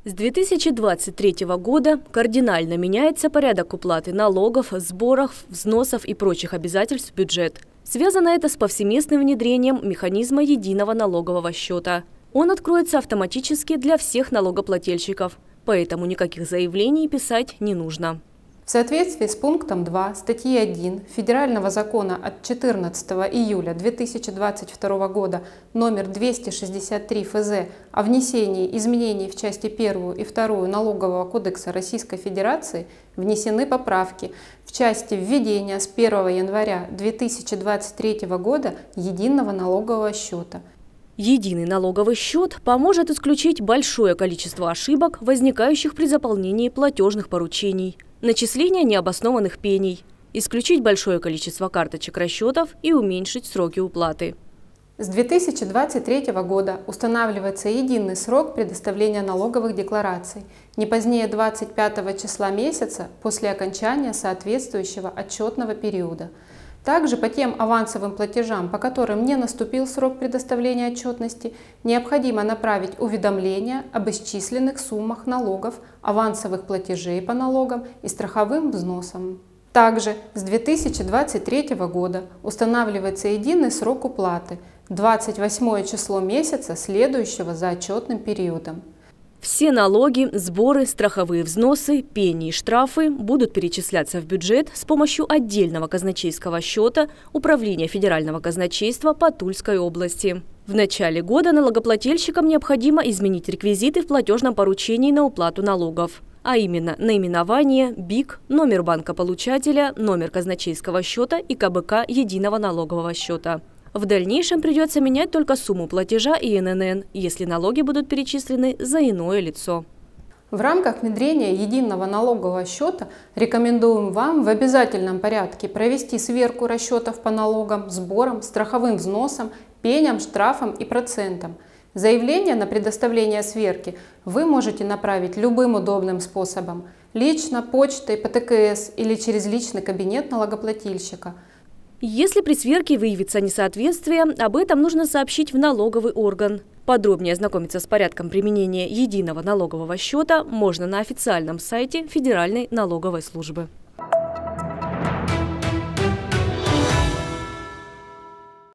С 2023 года кардинально меняется порядок уплаты налогов, сборов, взносов и прочих обязательств в бюджет. Связано это с повсеместным внедрением механизма единого налогового счета. Он откроется автоматически для всех налогоплательщиков, поэтому никаких заявлений писать не нужно. В соответствии с пунктом 2 статьи 1 Федерального закона от 14 июля 2022 года номер 263 ФЗ о внесении изменений в части 1 и 2 Налогового кодекса Российской Федерации внесены поправки в части введения с 1 января 2023 года единого налогового счета. Единый налоговый счет поможет исключить большое количество ошибок, возникающих при заполнении платежных поручений, начисления необоснованных пений, исключить большое количество карточек расчетов и уменьшить сроки уплаты. С 2023 года устанавливается единый срок предоставления налоговых деклараций не позднее 25 числа месяца после окончания соответствующего отчетного периода. Также по тем авансовым платежам, по которым не наступил срок предоставления отчетности, необходимо направить уведомление об исчисленных суммах налогов, авансовых платежей по налогам и страховым взносам. Также с 2023 года устанавливается единый срок уплаты – 28 число месяца, следующего за отчетным периодом. Все налоги, сборы, страховые взносы, пени и штрафы будут перечисляться в бюджет с помощью отдельного казначейского счета Управления Федерального казначейства по Тульской области. В начале года налогоплательщикам необходимо изменить реквизиты в платежном поручении на уплату налогов, а именно наименование, БИК, номер банка получателя, номер казначейского счета и КБК единого налогового счета. В дальнейшем придется менять только сумму платежа и ННН, если налоги будут перечислены за иное лицо. В рамках внедрения единого налогового счета рекомендуем вам в обязательном порядке провести сверку расчетов по налогам, сборам, страховым взносам, пеням, штрафам и процентам. Заявление на предоставление сверки вы можете направить любым удобным способом – лично, почтой, по ТКС или через личный кабинет налогоплательщика. Если при сверке выявится несоответствие, об этом нужно сообщить в налоговый орган. Подробнее ознакомиться с порядком применения единого налогового счета можно на официальном сайте Федеральной налоговой службы.